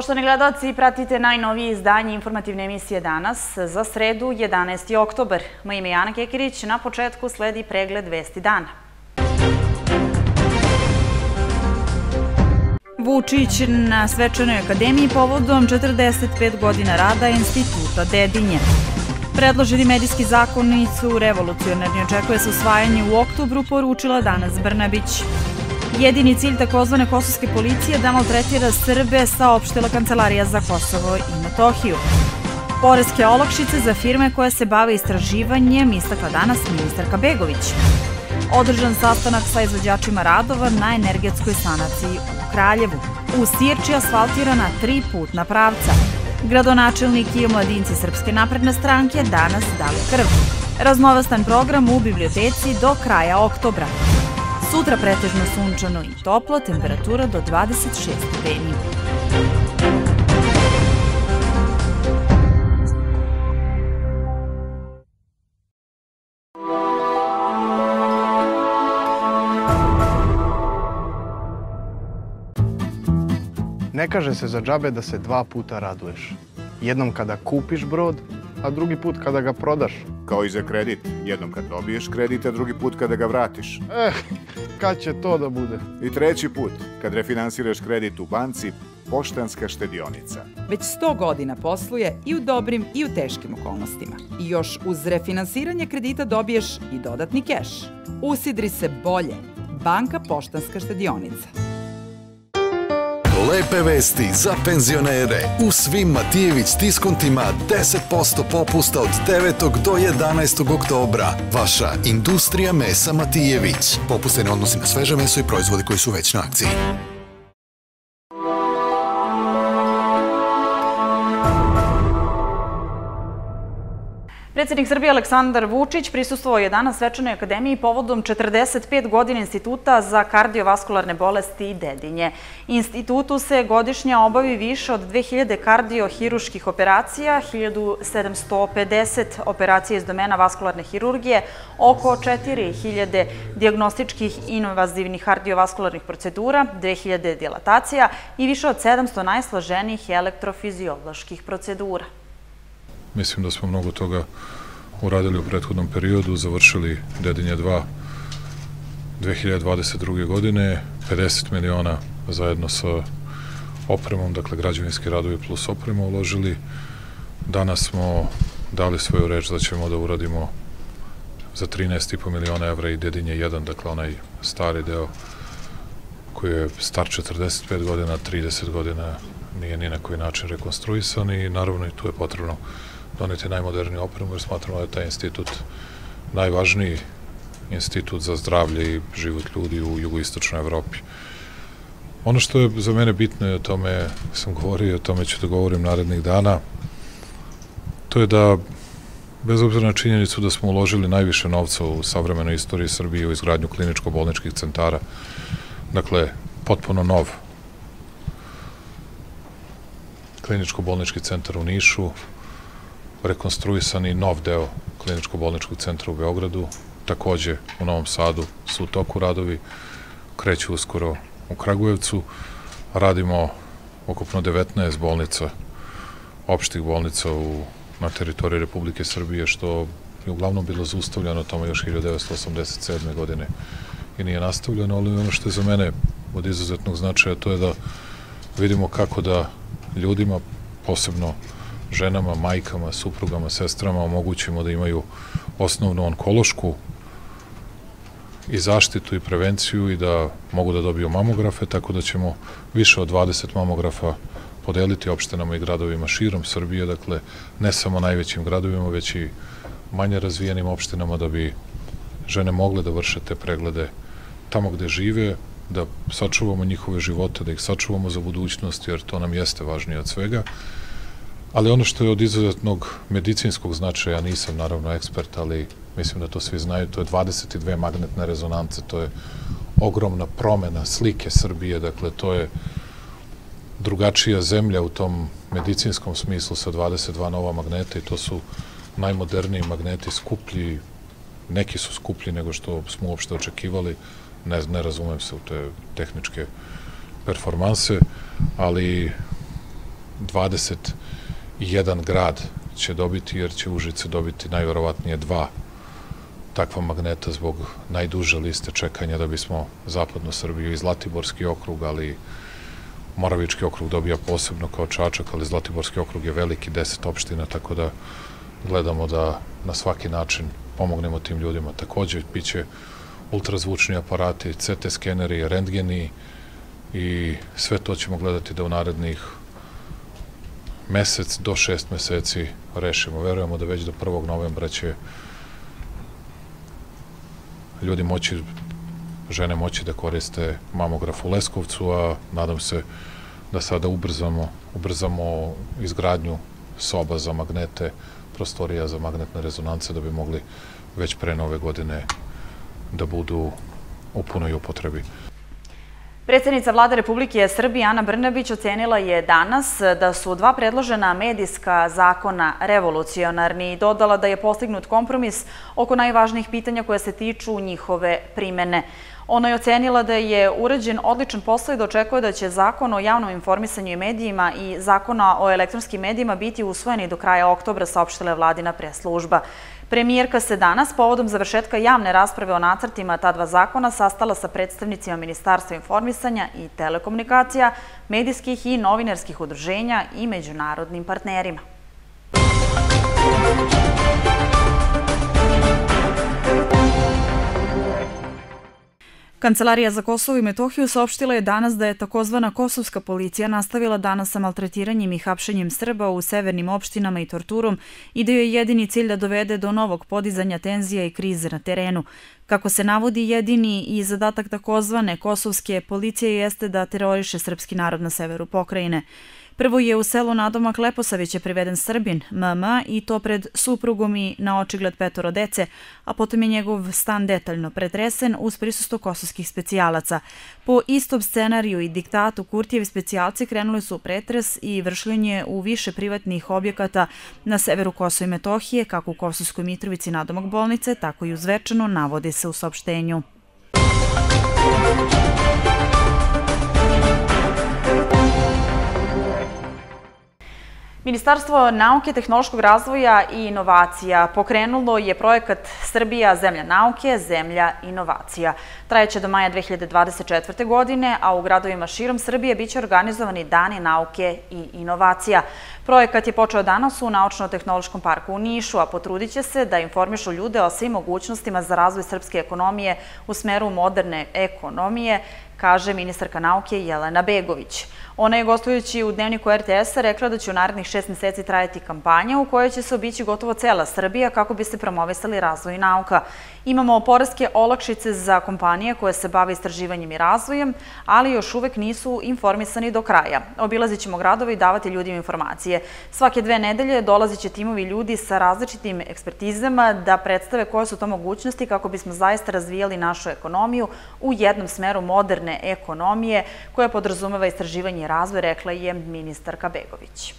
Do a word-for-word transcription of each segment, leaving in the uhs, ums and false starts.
Poštovani gledalci, pratite najnovije izdanje informativne emisije Danas za sredu, jedanaesti oktobar. Moje ime je Ana Kekirić, na početku sledi pregled vesti dana. Vučić na svečanoj akademiji povodom četrdeset pet godina rada Instituta Dedinje. Predloženi medijski zakoni su revolucionarni, očekuje se usvajanje u oktobru, poručila danas Brnabić. Jedini cilj takozvane kosovske policije da maltretira Srbe, saopštila Kancelarija za Kosovo i Metohiju. Poreske olakšice za firme koje se bave istraživanjem, istakla danas ministarka Begović. Održan sastanak sa izvođačima radova na energetskoj sanaciji u Kraljevu. U Sirči asfaltirana tri putna pravca. Gradonačelnik i omladinci Srpske napredne stranke danas dali krv. Raznovrstan program u biblioteci do kraja oktobra. Sutra pretežno sunčano i toplo, temperatura do dvadeset šest stepeni. Ne kaže se za džabe da se dva puta raduješ. Jednom kada kupiš brod, a drugi put kada ga prodaš. Kao i za kredit. Jednom kad dobiješ kredit, a drugi put kada ga vratiš. Eh, kad će to da bude? I treći put, kad refinansiraš kredit u banci, Poštanska štedionica. Već sto godina posluje i u dobrim i u teškim okolnostima. I još uz refinansiranje kredita dobiješ i dodatni keš. Usidri se bolje. Banka Poštanska štedionica. Lepe vesti za penzionere. U svim Matijević diskontima deset posto popusta od devetog do jedanaestog oktobra. Vaša industrija mesa Matijević. Popuste ne odnosi na sveže meso i proizvode koji su već na akciji. Predsjednik Srbije Aleksandar Vučić prisustvovao je danas svečanoj akademiji povodom četrdeset pet godina Instituta za kardiovaskularne bolesti i Dedinje. Institutu se godišnje obavi više od dve hiljade kardiohiruških operacija, hiljadu sedamsto pedeset operacija iz domena vaskularne hirurgije, oko četiri hiljade dijagnostičkih invazivnih kardiovaskularnih procedura, dve hiljade dilatacija i više od sedamsto najsloženijih elektrofizioloških procedura. Mislim da smo mnogo toga uradili u prethodnom periodu, završili Dedinje dva dve hiljade dvadeset druge. godine, pedeset miliona zajedno sa opremom, dakle građevinski radovi plus oprema uložili. Danas smo dali svoju reč da ćemo da uradimo za trinaest i po miliona evra i Dedinje jedan, dakle onaj stari deo koji je star četrdeset pet godina, trideset godina nije ni na koji način rekonstruisan i naravno i tu je potrebno doneti najmoderniju opremu jer smatramo da je taj institut najvažniji institut za zdravlje i život ljudi u jugoistočnoj Evropi. Ono što je za mene bitno i o tome sam govorio i o tome ću da govorim narednih dana, to je da bez obzira na činjenicu da smo uložili najviše novca u savremenoj istoriji Srbije u izgradnju kliničko-bolničkih centara, dakle potpuno nov kliničko-bolnički centar u Nišu, rekonstruisani nov deo kliničko-bolničkog centra u Beogradu, takođe u Novom Sadu su u toku radovi, kreću uskoro u Kragujevcu, radimo ukupno devetnaest bolnica, opštih bolnica u, na teritoriji Republike Srbije, što je uglavnom bilo zaustavljeno tamo još hiljadu devetsto osamdeset sedme. godine i nije nastavljeno, ali ono što je za mene od izuzetnog značaja to je da vidimo kako da ljudima, posebno ženama, majkama, suprugama, sestrama, omogućimo da imaju osnovnu onkološku i zaštitu i prevenciju i da mogu da dobiju mamografe, tako da ćemo više od dvadeset mamografa podeliti opštinama i gradovima širom Srbije, dakle ne samo najvećim gradovima, već i manje razvijenim opštinama da bi žene mogle da vrše te preglede tamo gde žive, da sačuvamo njihove živote, da ih sačuvamo za budućnost, jer to nam jeste važnije od svega. Ali ono što je od izuzetnog medicinskog značaja, nisam naravno ekspert, ali mislim da to svi znaju, to je dvadeset dve magnetne rezonance, to je ogromna promena slike Srbije, dakle to je drugačija zemlja u tom medicinskom smislu sa dvadeset dva nova magneta i to su najmoderniji magneti, skuplji, neki su skuplji nego što smo uopšte očekivali, ne, ne razumem se u te tehničke performanse, ali dvadeset jedan grad će dobiti, jer će Užice dobiti najverovatnije dva takva magneta zbog najduže liste čekanja da bismo zapadnu Srbiju i Zlatiborski okrug, ali Moravički okrug dobija posebno kao Čačak, ali Zlatiborski okrug je veliki, deset opština, tako da gledamo da na svaki način pomognemo tim ljudima. Takođe, bit će ultrazvučni aparati, C T skeneri, rentgeni i sve to ćemo gledati da u narednih mesec do šest meseci rešimo. Verujemo da već do prvog novembra će ljudi moći, žene moći da koriste mamograf u Leskovcu, a nadam se da sada ubrzamo, ubrzamo izgradnju soba za magnete, prostorija za magnetne rezonance, da bi mogli već pre nove godine da budu u punoj upotrebi. Predsjednica Vlade Republike Srbije Ana Brnabić ocenila je danas da su dva predložena medijska zakona revolucionarni i dodala da je postignut kompromis oko najvažnijih pitanja koje se tiču njihove primene. Ona je ocenila da je urađen odličan posao i da očekuje da će Zakon o javnom informisanju i medijima i Zakona o elektronskim medijima biti usvojeni do kraja oktobra, saopštila je vladina press-služba. Premijerka se danas, povodom završetka javne rasprave o nacrtima ta dva zakona, sastala sa predstavnicima Ministarstva informisanja i telekomunikacija, medijskih i novinarskih udruženja i međunarodnim partnerima. Kancelarija za Kosovo i Metohiju saopštila je danas da je takozvana kosovska policija nastavila danas sa maltretiranjem i hapšenjem Srba u severnim opštinama i torturom i da joj je jedini cilj da dovede do novog podizanja tenzija i krize na terenu. Kako se navodi, jedini i zadatak takozvane kosovske policije jeste da teroriše srpski narod na severu pokrajine. Prvo je u selu nadomak Leposavića priveden Srbin, M M, i to pred suprugom i na očigled petoro dece, a potom je njegov stan detaljno pretresen uz prisustvo kosovskih specijalaca. Po istom scenariju i diktatu Kurtijevi specijalci krenuli su u pretres i vršljenje u više privatnih objekata na severu Kosova i Metohije, kako u Kosovskoj Mitrovici nadomak bolnice, tako i u Zvečanu, navodi se u saopštenju. Ministarstvo nauke, tehnološkog razvoja i inovacija pokrenulo je projekat Srbija zemlja nauke, zemlja inovacija. Trajeće do maja dve hiljade dvadeset četvrte. godine, a u gradovima širom Srbije biće organizovani dani nauke i inovacija. Projekat je počeo danas u Naučno-tehnološkom parku u Nišu, a potrudit će se da informišu ljude o svim mogućnostima za razvoj srpske ekonomije u smeru moderne ekonomije, kaže ministarka nauke Jelena Begović. Ona je, gostujući u Dnevniku R T S-a, rekla da će u narednih šest meseci trajati kampanja u kojoj će se obići gotovo cela Srbija kako bi se promovisali razvoj nauka. Imamo poreske olakšice za kompanije koje se bave istraživanjem i razvojem, ali još uvek nisu informisani do kraja. Obilazit ćemo gradove i davati ljudima informacije. Svake dve nedelje dolazit će timovi ljudi sa različitim ekspertizama da predstave koje su to mogućnosti kako bismo zaista razvijali našu ekonomiju u jednom smeru moderne ekonomije koja podrazumeva istraživanje i razvoj, rekla je ministarka Begović.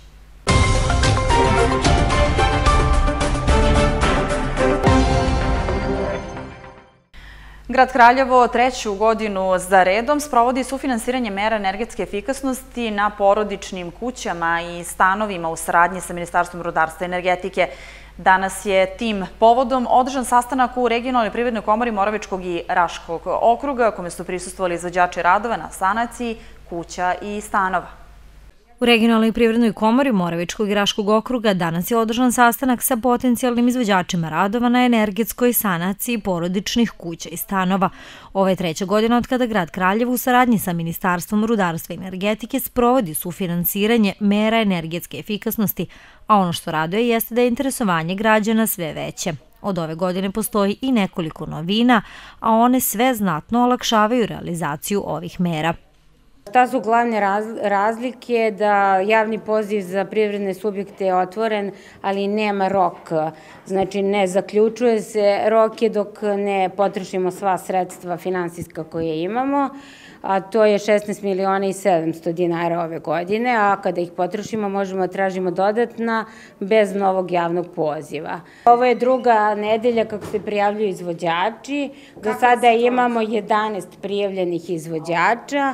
Grad Kraljevo treću godinu za redom sprovodi sufinansiranje mera energetske efikasnosti na porodičnim kućama i stanovima u saradnji sa Ministarstvom rudarstva i energetike. Danas je tim povodom održan sastanak u Regionalnoj privrednoj komori Moravičkog i Raškog okruga, kome su prisustvovali izvođači radova na sanaciji kuća i stanova. U Regionalnoj privrednoj komori Moravičkog i Raškog okruga danas je održan sastanak sa potencijalnim izvođačima radova na energetskoj sanaciji porodičnih kuća i stanova. Ovo je treća godina od kada grad Kraljevo u saradnji sa Ministarstvom rudarstva i energetike sprovodi sufinansiranje mera energetske efikasnosti, a ono što raduje jeste da je interesovanje građana sve veće. Od ove godine postoji i nekoliko novina, a one sve znatno olakšavaju realizaciju ovih mera. Šta su glavne razlike? Da javni poziv za privredne subjekte je otvoren, ali nema rok. Znači ne zaključuje se, rok je dok ne potrošimo sva sredstva finansijska koje imamo, a to je šesnaest miliona i sedamsto dinara ove godine, a kada ih potrošimo možemo tražimo dodatna bez novog javnog poziva. Ovo je druga nedelja kako se prijavljuju izvođači. Do sada imamo jedanaest prijavljenih izvođača,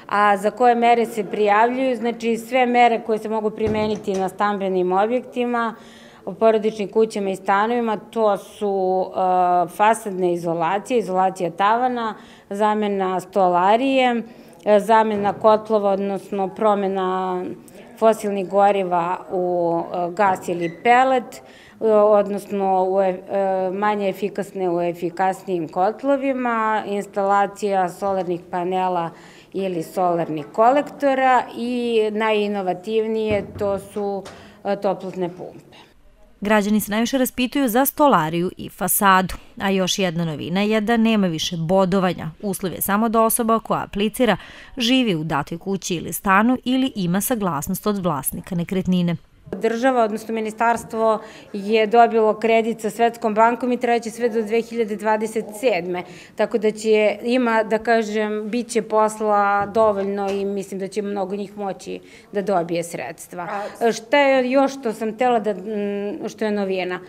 A za koje mere se prijavljuju? Znači sve mere koje se mogu primeniti na stambenim objektima, u porodičnim kućama i stanovima, to su fasadne izolacije, izolacija tavana, zamena stolarije, zamena kotlova, odnosno promena fosilnih goriva u gas ili pelet, odnosno manje efikasne u efikasnijim kotlovima, instalacija solarnih panela ili solarnih kolektora i najinovativnije to su toplotne pumpe. Građani se najviše raspituju za stolariju i fasadu, a još jedna novina je da nema više bodovanja. Uslov je samo da osoba koja aplicira živi u datoj kući ili stanu ili ima saglasnost od vlasnika nekretnine. Država, odnosno ministarstvo, je dobilo kredit sa Svetskom bankom i trajaće sve do dve hiljade dvadeset sedme. Tako da će, ima, da kažem, bit će posla dovoljno i mislim da će mnogo njih moći da dobije sredstva. Šta je još što sam htela da, što je novina?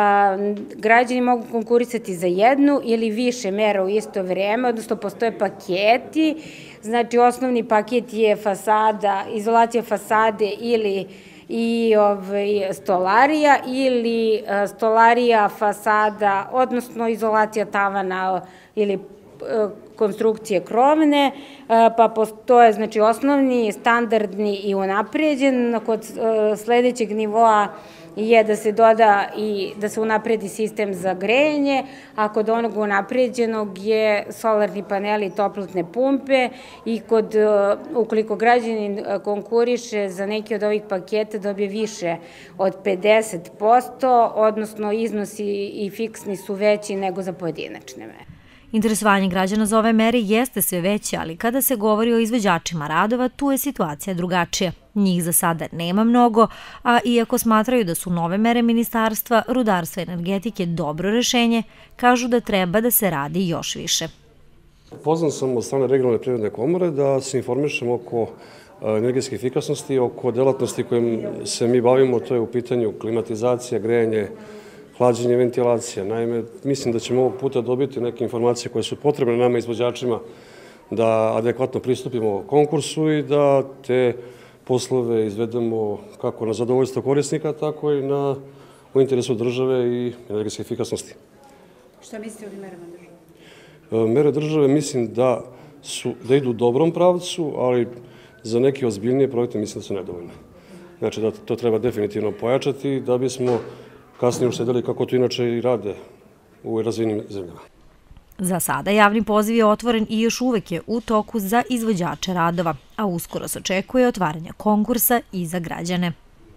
Građani mogu konkurisati za jednu ili više mera u isto vreme, odnosno postoje paketi. Znači, osnovni paket je fasada, izolacija fasade ili i stolarija ili stolarija fasada, odnosno izolacija tavana ili konstrukcije krovne, pa postoje znači osnovni, standardni i unapređen. Kod sledećeg nivoa je da se doda i da se unapredi sistem za grejanje, a kod onog unapređenog je solarni paneli i toplotne pumpe i kod, ukoliko građanin konkuriše za neki od ovih paketa dobije više od pedeset posto, odnosno iznosi i fiksni su veći nego za pojedinačne mere. Interesovanje građana za ove mere jeste sve veće, ali kada se govori o izvođačima radova, tu je situacija drugačija. Njih za sada nema mnogo, a iako smatraju da su nove mere Ministarstva rudarstva i energetike dobro rešenje, kažu da treba da se radi još više. Pozvan sam od strane regionalne privredne komore da se informišemo oko energetske efikasnosti, oko delatnosti kojim se mi bavimo, to je u pitanju klimatizacija, grejanje, hlađenje, ventilacija. Naime, mislim da ćemo ovog puta dobiti neke informacije koje su potrebne nama izvođačima da adekvatno pristupimo konkursu i da te poslove izvedemo kako na zadovoljstvo korisnika, tako i na, u interesu države i energetske efikasnosti. Šta mislite o ovim merama države? Mere države mislim da, su, da idu u dobrom pravcu, ali za neke ozbiljnije projekte mislim da su nedovoljne. Znači da to treba definitivno pojačati da bismo kasnije uštedeli kako to inače i rade u razvijenim zemljama. Za sada javni poziv je otvoren i još uvek je u toku za izvođače radova, a uskoro se očekuje otvaranje konkursa i za građane.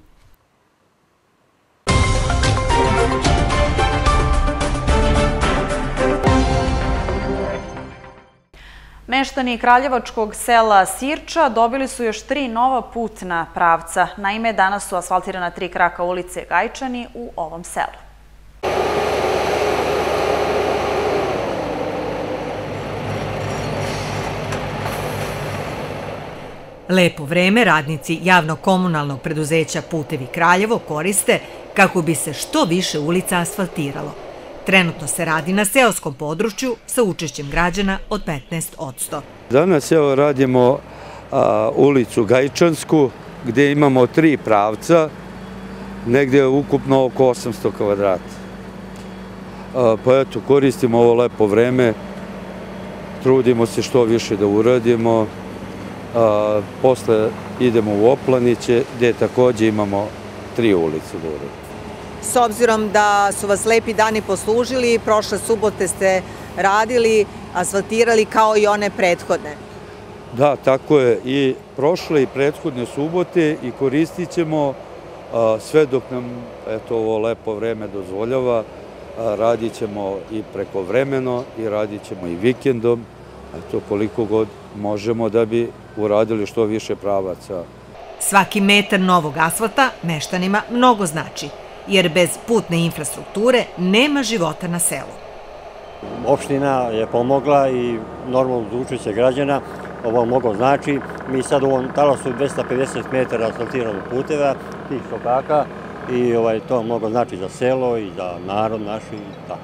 Meštani kraljevačkog sela Sirča dobili su još tri nova putna pravca. Naime, danas su asfaltirana tri kraka ulice Gajčani u ovom selu. Lepo vreme radnici javno-komunalnog preduzeća Putevi Kraljevo koriste kako bi se što više ulica asfaltiralo. Trenutno se radi na seoskom području sa učešćem građana od petnaest posto. Danas evo radimo a, ulicu Gajčansku gdje imamo tri pravca, negdje ukupno oko osamsto kvadrata. A, pa eto, koristimo ovo lepo vreme, trudimo se što više da uradimo. A, posle idemo u Oplaniće gdje također imamo tri ulice da uradimo. S obzirom da su vas lepi dani poslužili, prošle subote ste radili, asfaltirali kao i one prethodne. Da, tako je. I prošle i prethodne subote i koristit ćemo sve dok nam eto, ovo lepo vreme dozvoljava. Radit ćemo i prekovremeno i radit ćemo i vikendom, eto koliko god možemo da bi uradili što više pravaca. Svaki metar novog asfalta meštanima mnogo znači, jer bez putne infrastrukture nema života na selu. Opština je pomogla i normalno učešće građana ovo mnogo znači. Mi sad u ovom talasu dvesta pedeset metara asfaltiranog puteva, tih sokaka, i ovaj, to mnogo znači za selo i za narod naš i tako.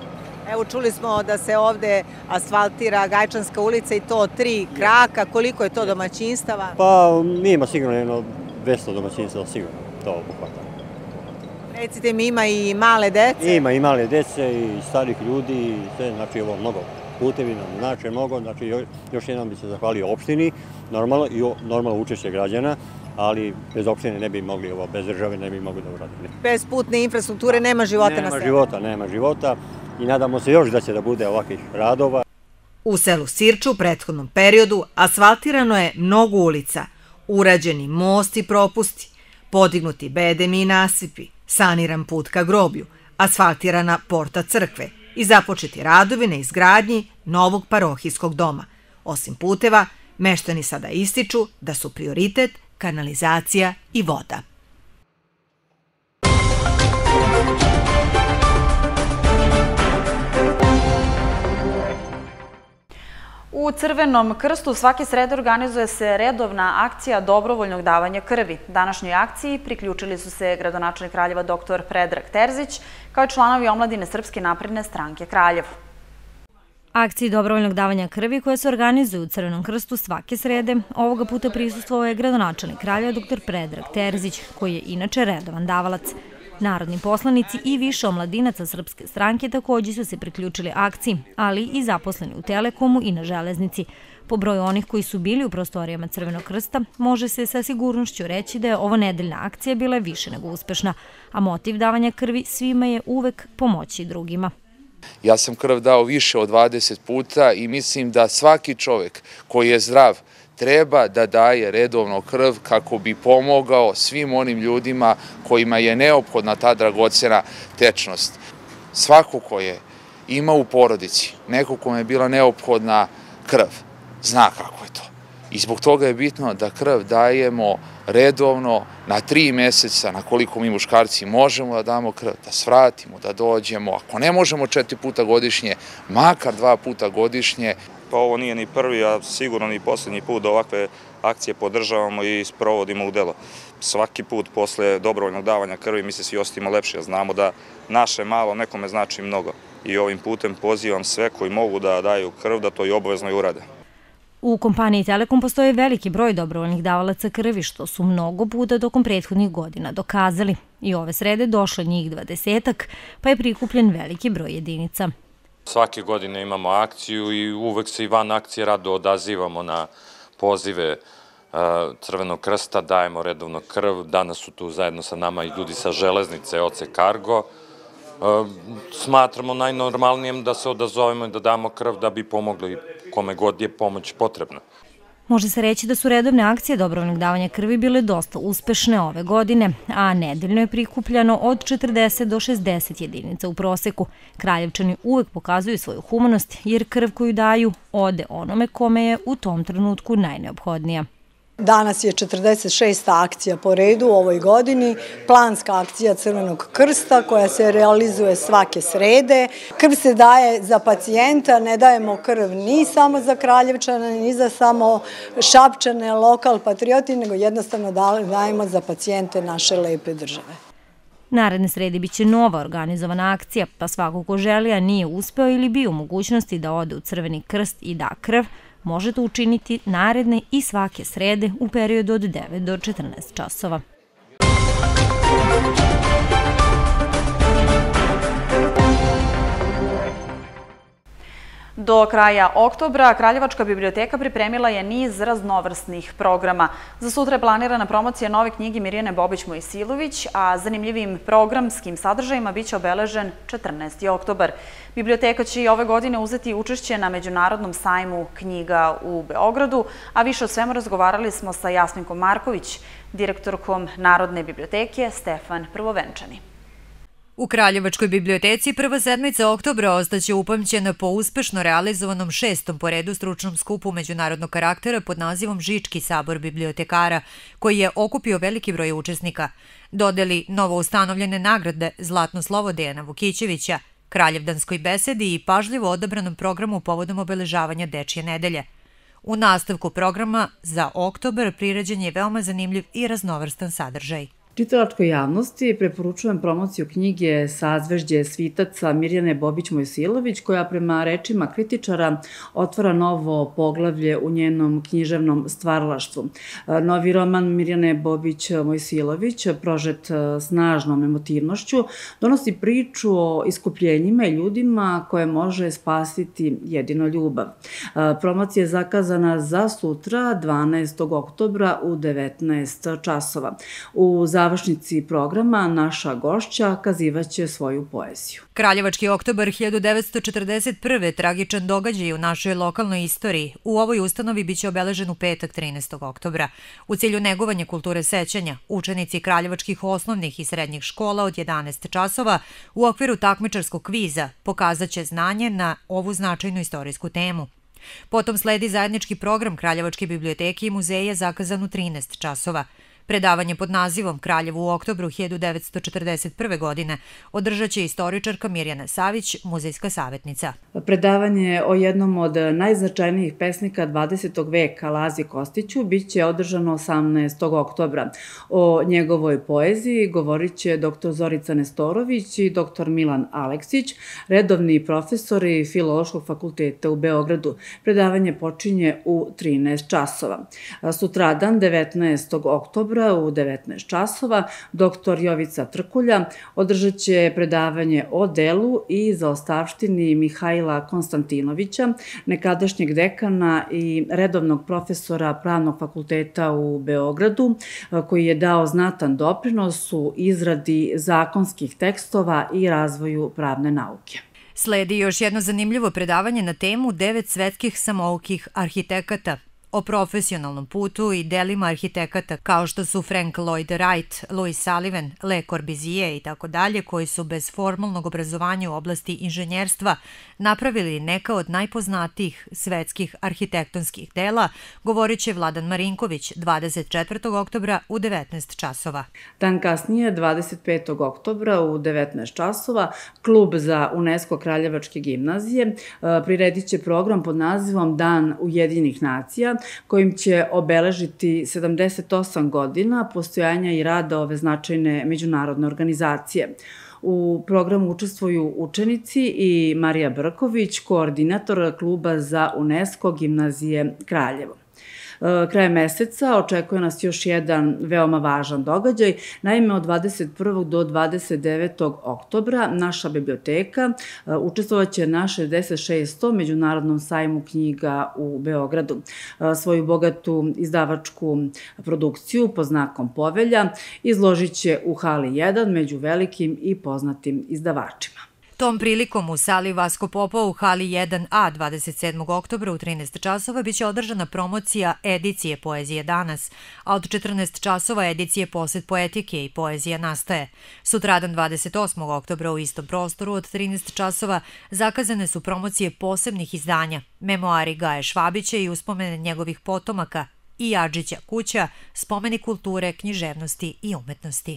Evo čuli smo da se ovde asfaltira Gajčanska ulica i to tri kraka. Koliko je to domaćinstava? Pa ima sigurno jedno dvesta domaćinstava, sigurno to obuhvata. Recite mi, ima i male dece? Ima i male dece i starih ljudi i sve, znači ovo mnogo putevi nam znači mnogo, znači još jednom bi se zahvalio opštini, normalno i normalno učešće građana, ali bez opštine ne bi mogli ovo, bez države ne bi mogli da uradili. Bez putne infrastrukture nema života na selu? Nema života, nema života i nadamo se još da će da bude ovakvih radova. U selu Sirču u prethodnom periodu asfaltirano je mnogo ulica, urađeni most i propusti, podignuti bedemi i nasipi, saniran put ka groblju, asfaltirana porta crkve i započeti radovi na izgradnji novog parohijskog doma. Osim puteva, meštani sada ističu da su prioritet kanalizacija i voda. U Crvenom krstu svake srede organizuje se redovna akcija dobrovoljnog davanja krvi. Današnjoj akciji priključili su se gradonačelnik Kraljeva doktor Predrag Terzić, kao i članovi omladine Srpske napredne stranke Kraljevo. Akciji dobrovoljnog davanja krvi koja se organizuju u Crvenom krstu svake srede, ovoga puta prisustvovao je gradonačelnik Kraljeva doktor Predrag Terzić, koji je inače redovan davalac. Narodni poslanici i više omladinaca Srpske stranke također su se priključili akciji, ali i zaposleni u Telekomu i na železnici. Po broju onih koji su bili u prostorijama Crvenog krsta, može se sa sigurnošću reći da je ova nedeljna akcija bila više nego uspešna, a motiv davanja krvi svima je uvek pomoći drugima. Ja sam krv dao više od dvadeset puta i mislim da svaki čovjek koji je zdrav treba da daje redovno krv kako bi pomogao svim onim ljudima kojima je neophodna ta dragocena tečnost. Svako ko je ima u porodici, neko kome je bila neophodna krv, zna kako je to. I zbog toga je bitno da krv dajemo redovno na tri meseca, na koliko mi muškarci možemo da damo krv, da svratimo, da dođemo. Ako ne možemo četiri puta godišnje, makar dva puta godišnje. Pa ovo nije ni prvi, a sigurno ni posljednji put da ovakve akcije podržavamo i sprovodimo u delo. Svaki put posle dobrovoljnog davanja krvi mi se svi osjetimo lepše. Znamo da naše malo nekome znači mnogo. I ovim putem pozivam sve koji mogu da daju krv da to i obavezno i urade. U kompaniji Telekom postoji veliki broj dobrovoljnih davalaca krvi, što su mnogo puta tokom prethodnih godina dokazali. I ove srede došlo njih dvadesetak, pa je prikupljen veliki broj jedinica. Svake godine imamo akciju i uvek se i van akcije rado odazivamo na pozive Crvenog krsta, dajemo redovno krv. Danas su tu zajedno sa nama i ljudi sa železnice O C Cargo. Smatramo najnormalnijem da se odazovemo i da damo krv da bi pomogli kome god je pomoć potrebna. Može se reći da su redovne akcije dobrovoljnog davanja krvi bile dosta uspešne ove godine, a nedeljno je prikupljano od četrdeset do šezdeset jedinica u proseku. Kraljevčani uvek pokazuju svoju humanost jer krv koju daju ode onome kome je u tom trenutku najneophodnija. Danas je četrdeset šesta akcija po redu u ovoj godini, planska akcija Crvenog krsta koja se realizuje svake srede. Krv se daje za pacijenta, ne dajemo krv ni samo za Kraljevčane, ni za samo Šapčane, lokal patrioti, nego jednostavno dajemo za pacijente naše lepe države. Naredne srede biće nova organizovana akcija, pa svako ko želi, a nije uspeo ili bio u mogućnosti da ode u Crveni krst i da krv, može to učiniti naredne i svake srede u periodu od devet do četrnaest časova. Do kraja oktobra Kraljevačka biblioteka pripremila je niz raznovrsnih programa. Za sutra je planirana promocija nove knjige Mirjane Bobić-Mojsilović, a zanimljivim programskim sadržajima biće obeležen četrnaesti oktobar. Biblioteka će i ove godine uzeti učešće na Međunarodnom sajmu knjiga u Beogradu, a više o svemu razgovarali smo sa Jasminkom Marković, direktorkom Narodne biblioteke Stefan Prvovenčani. U Kraljevačkoj biblioteci prva sedmica oktobra ostaće upamćena po uspešno realizovanom šestom po redu stručnom skupu međunarodnog karaktera pod nazivom Žički sabor bibliotekara, koji je okupio veliki broj učesnika. Dodeli novo ustanovljene nagrade Zlatno slovo Dejana Vukićevića, Kraljevdanskoj besedi i pažljivo odabranom programu povodom obeležavanja Dečje nedelje. U nastavku programa za oktobar priređen je veoma zanimljiv i raznovrstan sadržaj. Čitalačkoj javnosti preporučujem promociju knjige Sazvežđe svitaca Mirjane Bobić-Mojsilović, koja prema rečima kritičara otvara novo poglavlje u njenom književnom stvaralaštvu. Novi roman Mirjane Bobić-Mojsilović, prožet snažnom emotivnošću, donosi priču o iskupljenjima i ljudima koje može spasiti jedino ljubav. Promocija je zakazana za sutra, dvanaestog oktobra u devetnaest časova. U završnici programa naša gošća kazivaće svoju poeziju. Kraljevački oktobar hiljadu devetsto četrdeset prve. tragičan događaj u našoj lokalnoj istoriji. U ovoj ustanovi biće obeležen u petak trinaestog oktobra. U cilju negovanja kulture sećanja, učenici kraljevačkih osnovnih i srednjih škola od jedanaest časova u okviru takmičarskog kviza pokazat će znanje na ovu značajnu istorijsku temu. Potom sledi zajednički program Kraljevačke biblioteke i muzeja zakazan u trinaest časova. Predavanje pod nazivom Kraljevo u oktobru hiljadu devetsto četrdeset prve. godine održat će istoričarka Mirjana Savić, muzejska savjetnica. Predavanje o jednom od najznačajnijih pesnika dvadesetog veka, Lazi Kostiću, bit će održano osamnaestog oktobra. O njegovoj poeziji govorit će doktor Zorica Nestorović i doktor Milan Aleksić, redovni profesori Filološkog fakulteta u Beogradu. Predavanje počinje u trinaest časova. Sutradan, devetnaestog oktobra, u devetnaest časova, doktor Jovica Trkulja održat će predavanje o delu i zaostavštini Mihajla Konstantinovića, nekadašnjeg dekana i redovnog profesora Pravnog fakulteta u Beogradu, koji je dao znatan doprinos u izradi zakonskih tekstova i razvoju pravne nauke. Sledi još jedno zanimljivo predavanje na temu devet svetskih samoukih arhitekata, o profesionalnom putu i delima arhitekata kao što su Frank Lloyd Wright, Louis Sullivan, Le Corbusier i tako dalje, koji su bez formalnog obrazovanja u oblasti inženjerstva napravili neka od najpoznatijih svetskih arhitektonskih dela, govorit će Vladan Marinković dvadeset četvrtog oktobra u devetnaest časova. Dan kasnije, dvadeset petog oktobra u devetnaest časova, klub za UNESCO Kraljevačke gimnazije priredit će program pod nazivom Dan Ujedinjenih nacija, kojim će obeležiti sedamdeset osam godina postojanja i rada ove značajne međunarodne organizacije. U programu učestvuju učenici i Marija Brković, koordinator kluba za UNESCO gimnazije Kraljevo. Krajem meseca očekuje nas još jedan veoma važan događaj. Naime, od dvadeset prvog do dvadeset devetog oktobra naša biblioteka učestvovaće na šezdeset šestom Međunarodnom sajmu knjiga u Beogradu. Svoju bogatu izdavačku produkciju pod znakom Povelja izložit će u hali jedan među velikim i poznatim izdavačima. Tom prilikom u sali Vasko Popa u hali jedan A dvadeset sedmog oktobra u trinaest časova biće održana promocija edicije Poezije danas, a od četrnaest časova edicije Posed poetike i Poezija nastaje. Sutradan dvadeset osmog oktobra u istom prostoru od trinaest časova zakazane su promocije posebnih izdanja, memoari Gaje Švabića i uspomene njegovih potomaka i Jadžića kuća, spomeni kulture, književnosti i umetnosti.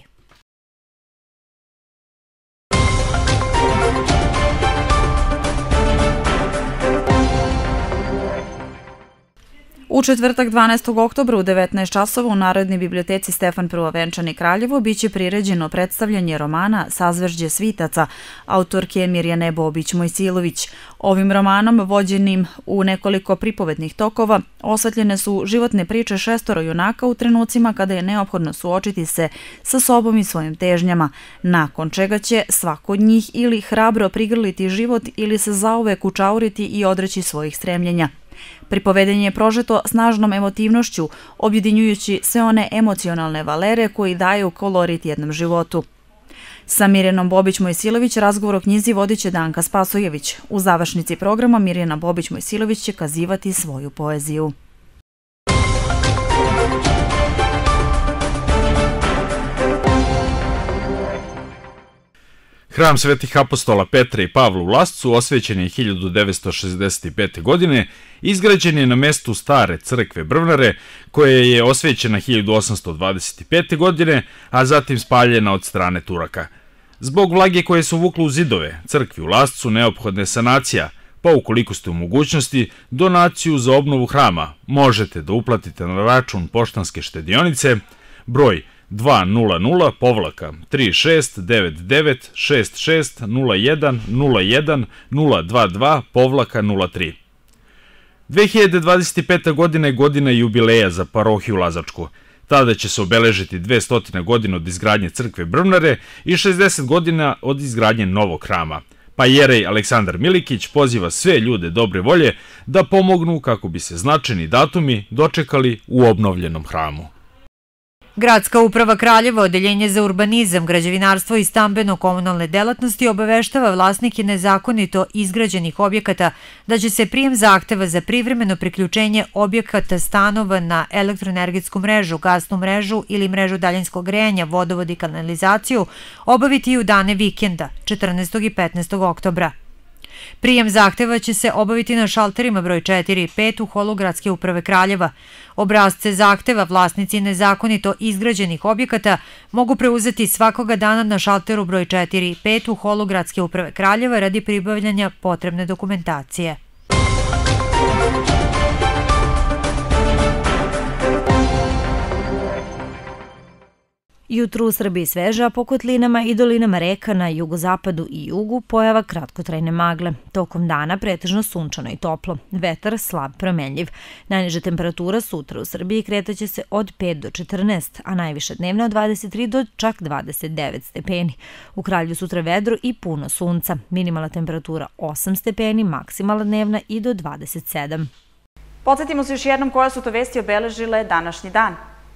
U četvrtak dvanaestog oktobra u devetnaest časova u Narodnoj biblioteci Stefan Prvovenčani Kraljevo biće priređeno predstavljanje romana Sazvežđe svitaca autorke Mirjane Bobić-Mojsilović. Ovim romanom, vođenim u nekoliko pripovednih tokova, osvetljene su životne priče šestoro junaka u trenucima kada je neophodno suočiti se sa sobom i svojim težnjama, nakon čega će svako od njih ili hrabro prigrliti život ili se zauvek učauriti i odreći svojih stremljenja. Pripovedenje je prožeto snažnom emotivnošću, objedinjujući sve one emocionalne valere koji daju kolorit jednom životu. Sa Mirjanom Bobić-Mojsilović razgovor o knjizi vodit će Danka Spasojević. U završnici programa Mirjana Bobić-Mojsilović će kazivati svoju poeziju. Hram svetih apostola Petra i Pavla u Lascu osvećen je hiljadu devetsto šezdeset pete. godine, izgrađen je na mestu stare crkve Brvnare, koja je osvećena hiljadu osamsto dvadeset pete. godine, a zatim spaljena od strane Turaka. Zbog vlage koje su vukle u zidove crkvi u Lascu neophodna je sanacija, pa ukoliko ste u mogućnosti, donaciju za obnovu hrama možete da uplatite na račun Poštanske štedionice, broj dva nula nula povlaka tri šest devet devet šest šest nula jedan nula jedan nula dva dva povlaka nula tri. dve hiljade dvadeset peta. godina je godina jubileja za parohiju Lazačku. Tada će se obeležiti dvesta godina od izgradnje crkve Brvnare i šezdeset godina od izgradnje novog hrama. Pa jerej Aleksandar Milikić poziva sve ljude dobre volje da pomognu kako bi se značajni datumi dočekali u obnovljenom hramu. Gradska uprava Kraljevo, odeljenje za urbanizam, građevinarstvo i stambeno-komunalne delatnosti obaveštava vlasnike nezakonito izgrađenih objekata da će se prijem zahteva za privremeno priključenje objekata stanova na elektroenergetsku mrežu, gasnu mrežu ili mrežu daljinskog grejanja, vodovod i kanalizaciju obaviti i u dane vikenda, četrnaestog i petnaestog oktobra. Prijem zahteva će se obaviti na šalterima broj četiri i pet u holu Gradske uprave Kraljeva. Obrasce zahteva vlasnici nezakonito izgrađenih objekata mogu preuzeti svakoga dana na šalteru broj četiri i pet u holu Gradske uprave Kraljeva radi pribavljanja potrebne dokumentacije. Jutro u Srbiji sveže, a po kotlinama i dolinama reka na jugozapadu i jugu pojava kratkotrajne magle. Tokom dana pretežno sunčano i toplo. Vetar slab promenljiv. Najniža temperatura sutra u Srbiji kretaće se od pet do četrnaest, a najviša dnevna od dvadeset tri do čak dvadeset devet stepeni. U Kraljevu sutra vedro i puno sunca. Minimalna temperatura osam stepeni, maksimalna dnevna i do dvadeset sedam. Podsjetimo se još jednom koja su to vesti obeležile današnji dan.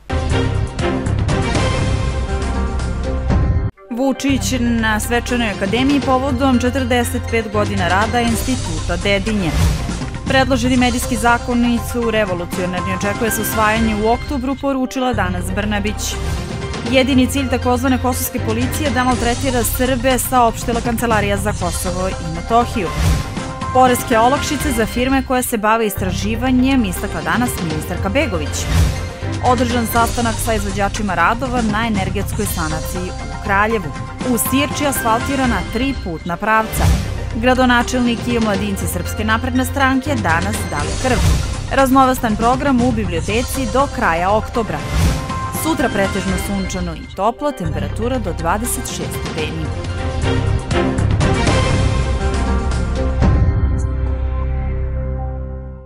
Vučić na svečanoj akademiji povodom četrdeset pet godina rada Instituta Dedinje. Predloženi medijski zakoni su revolucionarni, očekuje se usvajanje u oktobru, poručila danas Brnabić. Jedini cilj takozvane kosovske policije da maltretira Srbe, saopštila Kancelarija za Kosovo i Metohiju. Poreske olakšice za firme koje se bave istraživanjem istakla danas ministarka Begović. Održan sastanak sa izvođačima radova na energetskoj sanaciji u Kraljevu. U Sirči asfaltirana tri putna pravca. Gradonačelnik i omladinci Srpske napredne stranke danas dali krv. Raznovrstan program u biblioteci do kraja oktobra. Sutra pretežno sunčano i toplo, temperatura do dvadeset šest stepeni.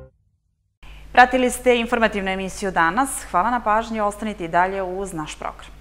Pratili ste informativnu emisiju danas. Hvala na pažnji, ostanite i dalje uz naš program.